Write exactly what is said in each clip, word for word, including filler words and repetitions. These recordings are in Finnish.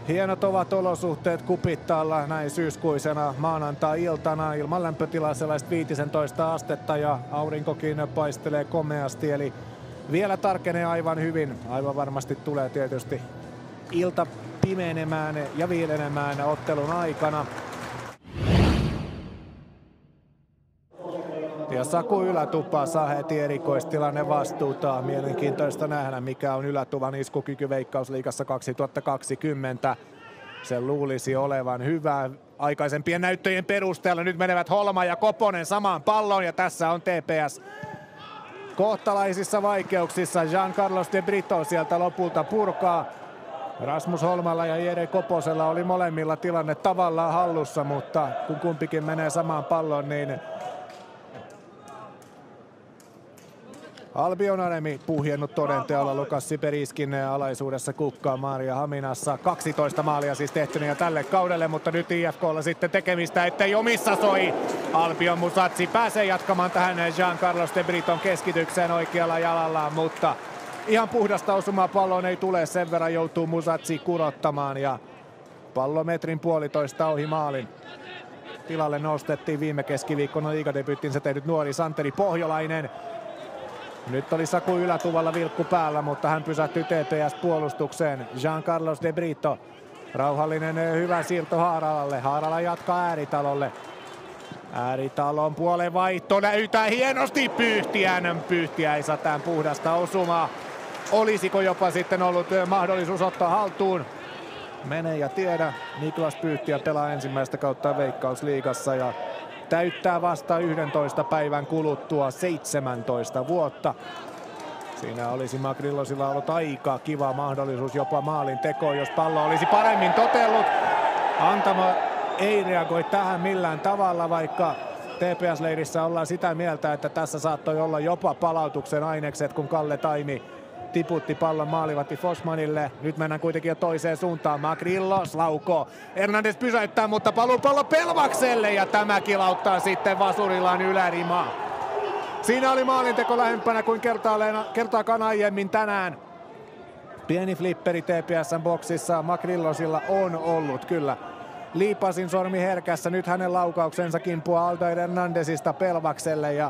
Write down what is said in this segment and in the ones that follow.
Hienot ovat olosuhteet Kupittaalla näin syyskuisena maanantai-iltana. Ilman lämpötilaa sellaista viisitoista astetta ja aurinkokin paistelee komeasti. Eli vielä tarkenee aivan hyvin. Aivan varmasti tulee tietysti ilta pimenemään ja viilenemään ottelun aikana. Ja Saku Ylätupa saa heti erikoistilanne vastuuta. Mielenkiintoista nähdä, mikä on Ylätuvan iskukyky Veikkausliigassa kaksituhattakaksikymmentä. Sen luulisi olevan hyvä aikaisempien näyttöjen perusteella. Nyt menevät Holma ja Koponen samaan palloon ja tässä on T P S kohtalaisissa vaikeuksissa. Jean Carlos de Brito sieltä lopulta purkaa. Rasmus Holmalla ja Jere Koposella oli molemmilla tilanne tavallaan hallussa, mutta kun kumpikin menee samaan palloon, niin Albion Ademi puhjennut todenteolla Lukas Siperiskin alaisuudessa kukkaa Maria Haminassa. kaksitoista maalia siis tehtynä ja tälle kaudelle, mutta nyt I F K:lla sitten tekemistä, ettei omissa soi. Albion Musatsi pääsee jatkamaan tähän Jean Carlos de Briton keskitykseen oikealla jalallaan, mutta ihan puhdasta osumaa palloon ei tule, sen verran joutuu Musatsi kurottamaan ja pallo metrin puolitoista ohi maalin. Tilalle nostettiin viime keskiviikkona liigadebyyttinsä tehnyt nuori Santeri Pohjolainen. Nyt oli Saku Ylätuvalla vilkku päällä, mutta hän pysähtyi T P S-puolustukseen. Jean Carlos de Brito. Rauhallinen hyvä siirto Haaralalle. Haarala jatkaa Ääritalolle. Ääritalon puolen vaihto näyttää hienosti Pyhtiän. Pyhtiäisatään puhdasta osumaa. Olisiko jopa sitten ollut mahdollisuus ottaa haltuun? Mene ja tiedä. Niklas Pyhtiä pelaa ensimmäistä kautta Veikkausliigassa ja täyttää vasta yhdentoista päivän kuluttua seitsemäntoista vuotta. Siinä olisi Magrillosilla ollut aika kiva mahdollisuus jopa maalin tekoon, jos pallo olisi paremmin totellut. Antamo ei reagoi tähän millään tavalla, vaikka T P S-leirissä ollaan sitä mieltä, että tässä saattoi olla jopa palautuksen ainekset, kun Kalle Taimi tiputti pallon maalivahti Forsmanille. Nyt mennään kuitenkin jo toiseen suuntaan. Magrillos laukoo. Hernandez pysäyttää, mutta paluu pallo Pelvakselle ja tämä kilauttaa sitten vasurillaan ylärimaa. Siinä oli maalinteko lähempänä kuin kertaakaan aiemmin tänään. Pieni flipperi T P S:n boksissa Magrillosilla on ollut kyllä. Liipasin sormi herkässä. Nyt hänen laukauksensa kimpuaa Aldair Hernandezista Pelvakselle ja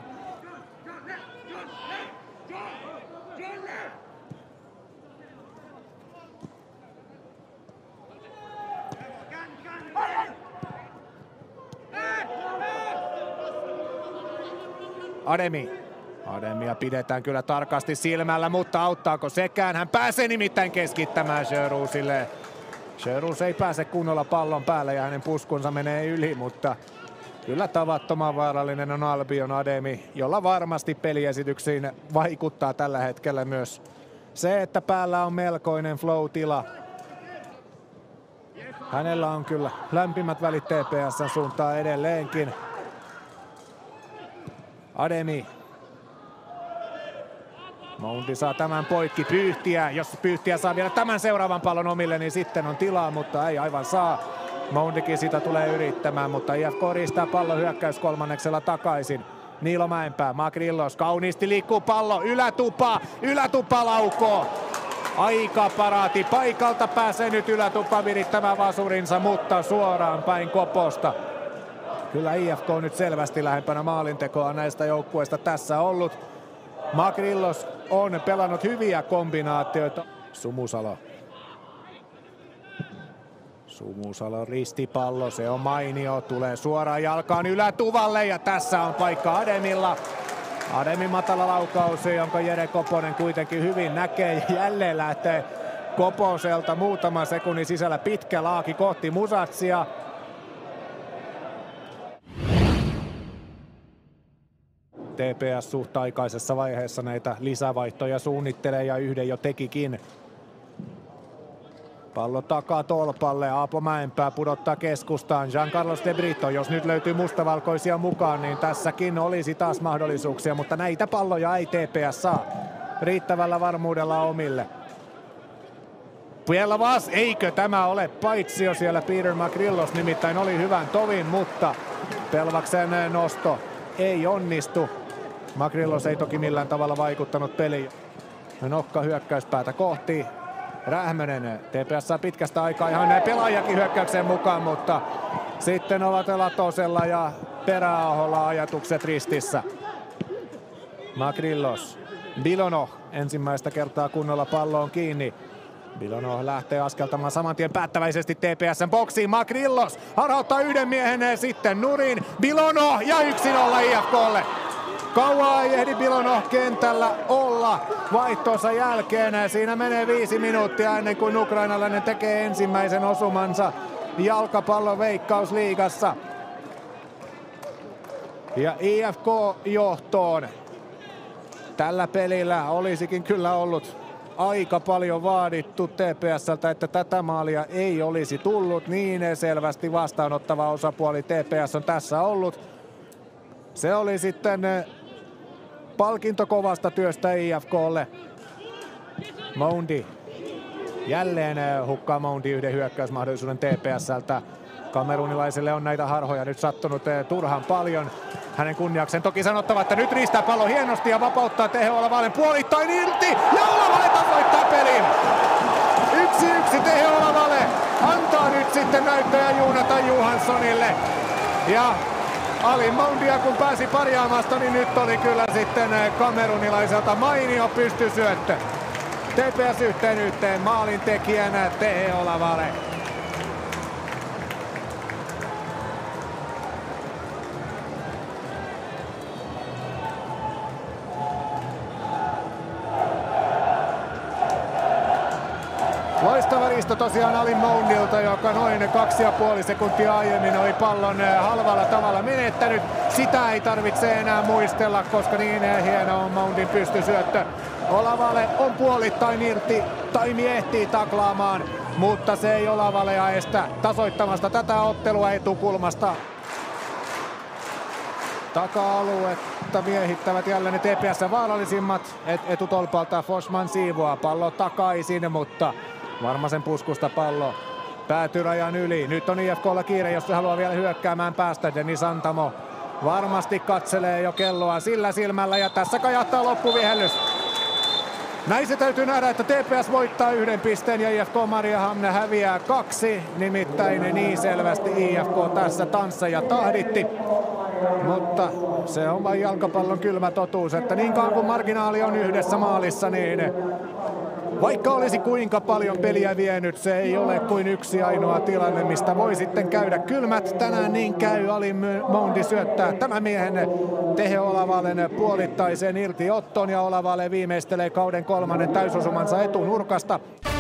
Ademi. Ademia pidetään kyllä tarkasti silmällä, mutta auttaako sekään? Hän pääsee nimittäin keskittämään Sjöroosille. Sjöroos ei pääse kunnolla pallon päälle ja hänen puskunsa menee yli, mutta kyllä tavattoman vaarallinen on Albion Ademi, jolla varmasti peliesityksiin vaikuttaa tällä hetkellä myös se, että päällä on melkoinen flow-tila. Hänellä on kyllä lämpimät välit T P S:n suuntaan edelleenkin. Ademi. Moundi saa tämän poikki Pyhtiä. Jos Pyhtiä saa vielä tämän seuraavan pallon omille, niin sitten on tilaa, mutta ei aivan saa. Moundikin sitä tulee yrittämään, mutta I F K riistää pallon hyökkäys kolmanneksella takaisin. Niilo Mäenpää, Magrillos, kauniisti liikkuu pallo, Ylätupa, Ylätupa laukoo. Aika paraati paikalta pääsee nyt Ylätupa virittämään vasurinsa, mutta suoraan päin Koposta. Kyllä I F K nyt selvästi lähempänä maalintekoa näistä joukkueista tässä ollut. Magrillos on pelannut hyviä kombinaatioita. Sumusalo. Sumusalo ristipallo, se on mainio. Tulee suoraan jalkaan Ylätuvalle ja tässä on paikka Ademilla. Ademin matala laukaus, jonka Jere Koponen kuitenkin hyvin näkee. Jälleen lähtee Koposelta muutaman sekunnin sisällä pitkä laaki kohti Musatsia. T P S suht aikaisessa vaiheessa näitä lisävaihtoja suunnittelee ja yhden jo tekikin. Pallo takaa tolpalle, Aapo Mäenpää pudottaa keskustaan. Jean Carlos de Brito, jos nyt löytyy mustavalkoisia mukaan, niin tässäkin olisi taas mahdollisuuksia, mutta näitä palloja ei T P S saa riittävällä varmuudella omille. Pielvas, eikö tämä ole paitsio siellä? Peter Magrillos nimittäin oli hyvän tovin, mutta Pelvaksen nosto ei onnistu. Magrillos ei toki millään tavalla vaikuttanut peliin. Nokka hyökkäyspäätä kohti. Rähmönen. T P S saa pitkästä aikaa ihan pelaajakin hyökkäykseen mukaan, mutta sitten ovat Latosella ja Peräaholla ajatukset ristissä. Makrillos. Bilonov ensimmäistä kertaa kunnolla palloon kiinni. Bilonov lähtee askeltamaan saman tien päättäväisesti T P S:n boksiin. Makrillos harhauttaa yhden miehen sitten nurin. Bilonov ja yksi nolla I F K:lle. Kauaa ei ehdi Bilonov kentällä olla vaihtonsa jälkeen. Siinä menee viisi minuuttia ennen kuin ukrainalainen tekee ensimmäisen osumansa jalkapallon Veikkausliigassa. Ja I F K johtoon. Tällä pelillä olisikin kyllä ollut aika paljon vaadittu T P S:ltä, että tätä maalia ei olisi tullut. Niin selvästi vastaanottava osapuoli T P S on tässä ollut. Se oli sitten palkinto kovasta työstä I F K:lle. Moundi. Jälleen hukkaa Moundi yhden hyökkäysmahdollisuuden T P S:ltä. Kamerunilaiselle on näitä harhoja nyt sattunut turhan paljon. Hänen kunniakseen toki sanottava, että nyt riistää pallo hienosti ja vapauttaa Teho Olavalen puolittain irti. Ja Olavale tasoittaa pelin. Yksi yksi Teho Olavale antaa nyt sitten näyttöjä Joonatan Johanssonille. Ja Ali Moundia kun pääsi parjaamasta, niin nyt oli kyllä sitten kamerunilaiselta mainio pystysyöttö. T P S yhteen yhteen maalintekijänä Teho Olavale. Loistava risto tosiaan Ali Moundilta, joka noin kaksi ja puoli sekuntia aiemmin oli pallon halvalla tavalla menettänyt. Sitä ei tarvitse enää muistella, koska niin hieno on Moundin pystysyöttö. Olavale on puolittain irti, Taimi ehtii taklaamaan, mutta se ei Olavalea estä tasoittamasta tätä ottelua etukulmasta. Taka-aluetta miehittävät jälleen T P S vaarallisimmat. Et, etutolpalta Forsman siivoaa pallo takaisin, mutta Varmasen puskusta pallo päätyy rajan yli. Nyt on I F K:lla kiire, jos se haluaa vielä hyökkäämään päästä. Denis Santamo varmasti katselee jo kelloa sillä silmällä ja tässä kajahtaa loppuvihellys. Näin se täytyy nähdä, että T P S voittaa yhden pisteen ja I F K Mariehamn häviää kaksi. Nimittäin niin selvästi I F K tässä tansseja tahditti. Mutta se on vain jalkapallon kylmä totuus, että niin kauan kuin marginaali on yhdessä maalissa, niin vaikka olisi kuinka paljon peliä vienyt, se ei ole kuin yksi ainoa tilanne, mistä voi sitten käydä kylmät. Tänään niin käy. Ali Moundi syöttää tämän miehen Teho Olavalen puolittaiseen irtiottoon ja Olavale viimeistelee kauden kolmannen täysosumansa etunurkasta.